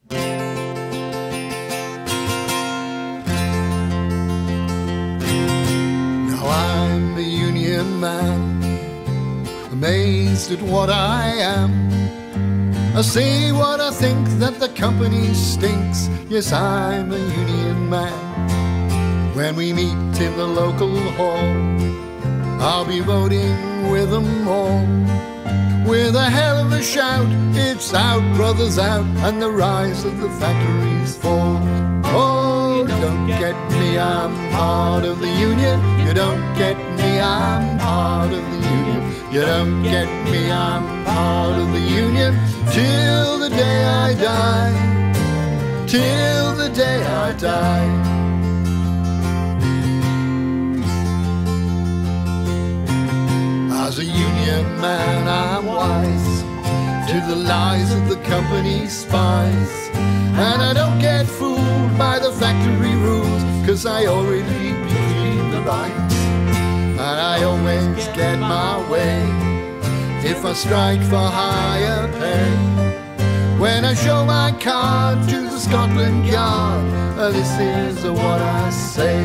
Now I'm a union man, amazed at what I am. I say what I think, that the company stinks. Yes, I'm a union man. When we meet in the local hall, I'll be voting with them all. With a hell of a shout, it's out, brothers, out, and the rise of the factories fall. Oh, don't get me, I'm part of the union. You don't get me, I'm part of the union. You don't get me, I'm part of the union. Till the day I die, till the day I die. As a union man, I'm wise to the lies of the company spies, and I don't get fooled by the factory rules, 'cause I already believe the rights, and I always get my way if I strike for higher pay. When I show my card to the Scotland Yard, this is what I say.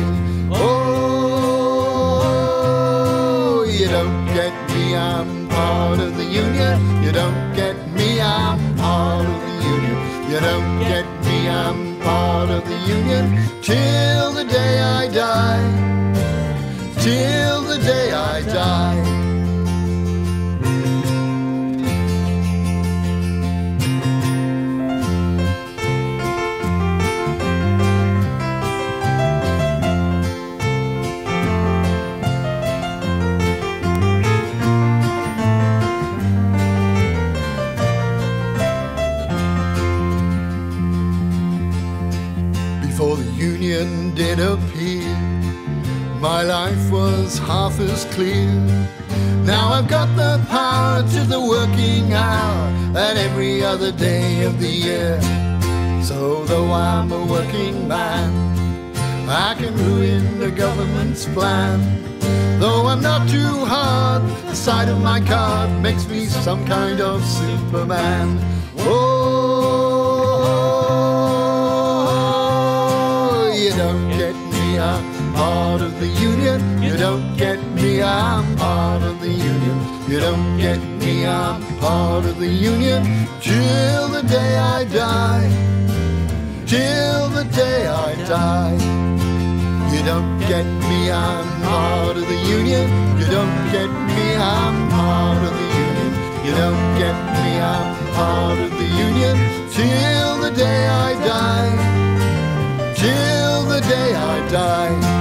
Oh, you don't get me, I'm part of the union. You don't get me, I'm part of the union. You don't get me, I'm part of the union. Till the day I die, till the day I die. Before the union did appear, my life was half as clear. Now I've got the power to the working hour and every other day of the year. So though I'm a working man, I can ruin the government's plan. Though I'm not too hard, the sight of my card makes me some kind of Superman. Oh, you don't get me, I'm part of the union. You don't get me, I'm part of the union. You don't get me, I'm part of the union. Till the day I die, till the day I die. You don't get me, I'm part of the union. You don't get me, I'm part of the union. You don't get me, I'm part of the union. Till the day I die, till the day I die.